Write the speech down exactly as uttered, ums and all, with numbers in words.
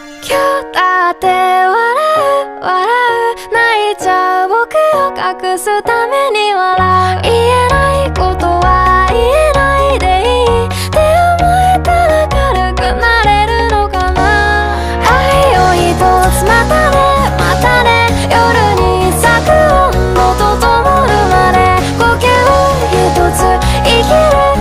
今日だって笑う笑う泣いちゃう僕を隠すために笑う言えないことは言えない